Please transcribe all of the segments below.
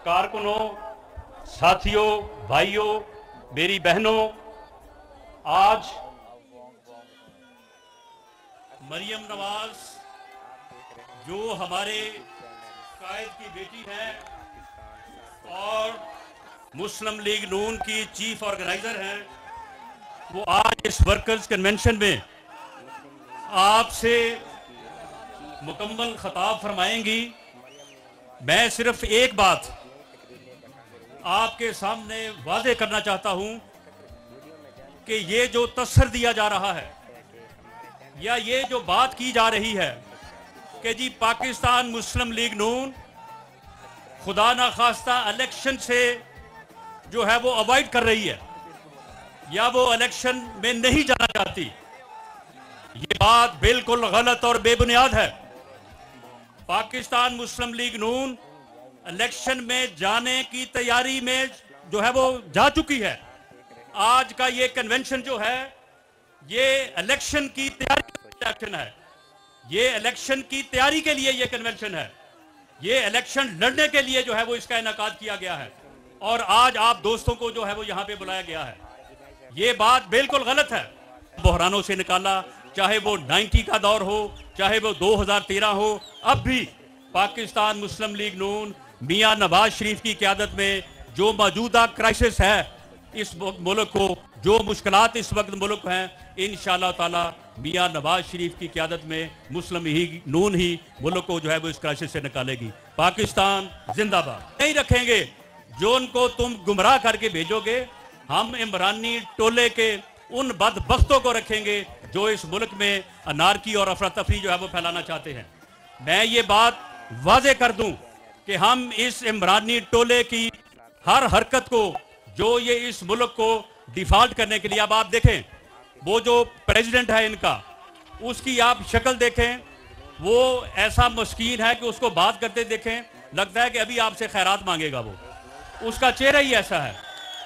कारकुनों, साथियों, भाइयों, मेरी बहनों, आज मरियम नवाज जो हमारे कायद की बेटी है और मुस्लिम लीग नून की चीफ ऑर्गेनाइजर हैं, वो आज इस वर्कर्स कन्वेंशन में आपसे मुकम्मल खिताब फरमाएंगी। मैं सिर्फ एक बात आपके सामने वाज़े करना चाहता हूं कि ये जो तस्सर दिया जा रहा है या ये जो बात की जा रही है कि जी पाकिस्तान मुस्लिम लीग नून खुदा ना खास्ता इलेक्शन से जो है वो अवॉइड कर रही है या वो इलेक्शन में नहीं जाना चाहती, ये बात बिल्कुल गलत और बेबुनियाद है। पाकिस्तान मुस्लिम लीग नून इलेक्शन में जाने की तैयारी में जो है वो जा चुकी है। आज का ये कन्वेंशन जो है ये इलेक्शन की तैयारी का इलेक्शन है, ये इलेक्शन की तैयारी के लिए ये कन्वेंशन है, ये इलेक्शन लड़ने के लिए जो है वो इसका इनेकाद किया गया है और आज आप दोस्तों को जो है वो यहाँ पे बुलाया गया है। ये बात बिल्कुल गलत है। बहरानों से निकाला, चाहे वो 90 का दौर हो, चाहे वो 2013 हो, अब भी पाकिस्तान मुस्लिम लीग नून मियां नवाज शरीफ की क़यादत में जो मौजूदा क्राइसिस है इस मुल्क को, जो मुश्किलात इस वक्त मुल्क हैं, इंशाअल्लाह ताला मियां नवाज शरीफ की क़यादत में मुस्लिम ही नून ही मुल्क को जो है वो इस क्राइसिस से निकालेगी। पाकिस्तान जिंदाबाद। नहीं रखेंगे जो उनको तुम गुमराह करके भेजोगे, हम इमरानी टोले के उन बदबख्तों को रखेंगे जो इस मुल्क में अनारकी और अफरा तफरी जो है वो फैलाना चाहते हैं। मैं ये बात वाज़े कर दूं कि हम इस इमरानी टोले की हर हरकत को जो ये इस मुल्क को डिफॉल्ट करने के लिए, अब आप देखें वो जो प्रेसिडेंट है इनका, उसकी आप शक्ल देखें, वो ऐसा मस्कीन है कि उसको बात करते देखें लगता है कि अभी आपसे खैरात मांगेगा। वो उसका चेहरा ही ऐसा है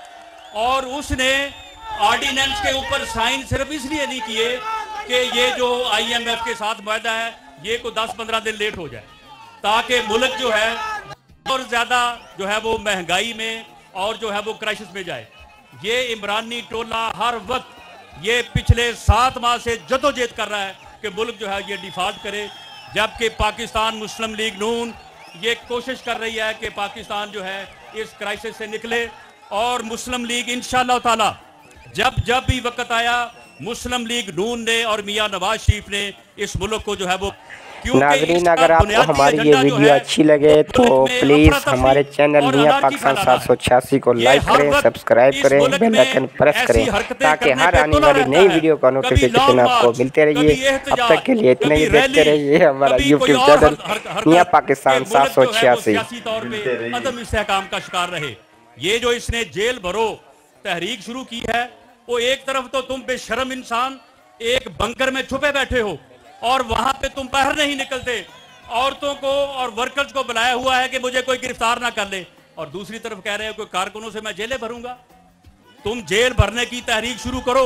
और उसने ऑर्डिनेंस के ऊपर साइन सिर्फ इसलिए नहीं किए कि ये जो IMF के साथ मुआहदा है ये को 10-15 दिन लेट हो जाए ताकि मुल्क जो है और ज्यादा जो है वो महंगाई में और जो है वो क्राइसिस में जाए। ये इमरानी टोला हर वक्त ये पिछले 7 माह से जदोजहद कर रहा है कि मुल्क जो है ये डिफॉल्ट करे, जबकि पाकिस्तान मुस्लिम लीग नून ये कोशिश कर रही है कि पाकिस्तान जो है इस क्राइसिस से निकले और मुस्लिम लीग इंशाअल्लाह ताला जब भी वक्त आया मुस्लिम लीग नून ने और मियां नवाज शरीफ ने इस मुल्क को जो है वो, नाज़रीन अगर आपको हमारी ये वीडियो अच्छी लगे तो प्लीज़ हमारे चैनल मियां पाकिस्तान 786 को लाइक करें, सब्सक्राइब करें, बेल आइकन प्रेस करें ताकि हर आने वाली नई वीडियो का नोटिफिकेशन आपको मिलते रहिए। अब तक के लिए इतने ही देखते रहिए हमारा यूट्यूब चैनल मियां पाकिस्तान 786। अदम इस्तेहकाम का शिकार रहे। ये जो इसने जेल भरो तहरीक शुरू की है, वो एक तरफ तो तुम बेशर्म इंसान एक बंकर में छुपे बैठे हो और वहां पे तुम बाहर नहीं निकलते, औरतों को और वर्कर्स को बुलाया हुआ है कि मुझे कोई गिरफ्तार ना कर ले, और दूसरी तरफ कह रहे हो कि कारकुनों से मैं जेलें भरूंगा। तुम जेल भरने की तहरीक शुरू करो,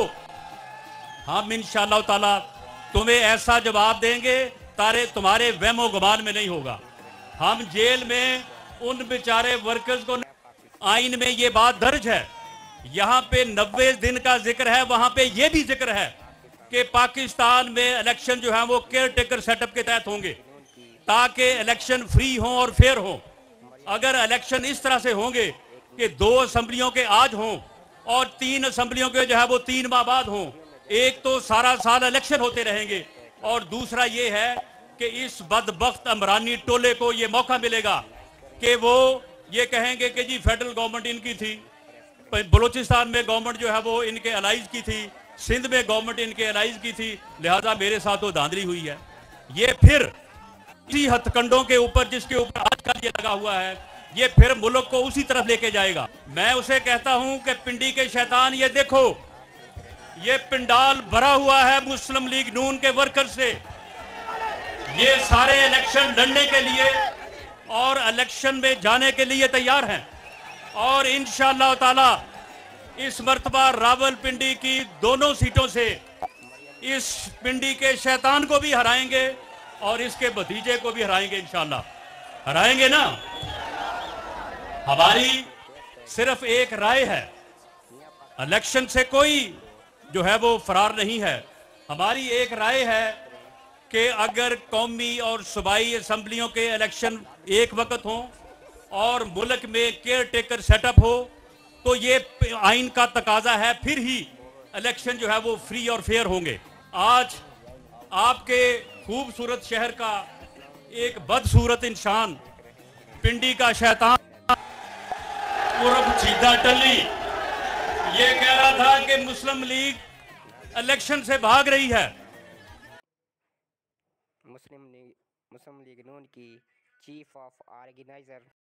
हम इंशाअल्लाह ताला तुम्हें ऐसा जवाब देंगे तारे तुम्हारे वहमो गुमान में नहीं होगा। हम जेल में उन बेचारे वर्कर्स को, आइन में ये बात दर्ज है, यहां पे 90 दिन का जिक्र है, वहां पे ये भी जिक्र है कि पाकिस्तान में इलेक्शन जो है वो केयर टेकर सेटअप के तहत होंगे ताकि इलेक्शन फ्री हो और फेयर हो। अगर इलेक्शन इस तरह से होंगे कि 2 असेंबलियों के आज हों और 3 असेंबलियों के जो है वो 3 माह बाद हों, एक तो सारा साल इलेक्शन होते रहेंगे और दूसरा ये है कि इस बदबख्त इमरानी टोले को ये मौका मिलेगा कि वो ये कहेंगे कि जी फेडरल गवर्नमेंट इनकी थी, बलूचिस्तान में गवर्नमेंट जो है वो इनके अलाइज की थी, सिंध में गवर्नमेंट इनके अलाइज की थी, लिहाजा मेरे साथ वो धांधली हुई है। ये फिर इसी हथकंडों के ऊपर जिसके ऊपर आजकल ये लगा हुआ है, ये फिर मुल्क को उसी तरफ लेके जाएगा। मैं उसे कहता हूं कि पिंडी के शैतान, ये देखो ये पिंडाल भरा हुआ है मुस्लिम लीग नून के वर्कर से, ये सारे इलेक्शन लड़ने के लिए और इलेक्शन में जाने के लिए तैयार हैं और इंशाअल्लाह ताला इस मर्तबा रावलपिंडी की दोनों सीटों से इस पिंडी के शैतान को भी हराएंगे और इसके भतीजे को भी हराएंगे, इंशाअल्लाह हराएंगे ना। हमारी सिर्फ एक राय है, इलेक्शन से कोई जो है वो फरार नहीं है। हमारी एक राय है कि अगर कौमी और सूबाई असम्बलियों के इलेक्शन एक वक्त हों और मुल्क में केयर टेकर सेटअप हो तो ये आइन का तकाजा है, फिर ही इलेक्शन जो है वो फ्री और फेयर होंगे। आज आपके खूबसूरत शहर का एक बदसूरत इंसान, पिंडी का शैतान उर्फ चीदा टल्ली, ये कह रहा था कि मुस्लिम लीग इलेक्शन से भाग रही है। मुस्लिम लीग नून की चीफ ऑफ ऑर्गेनाइजर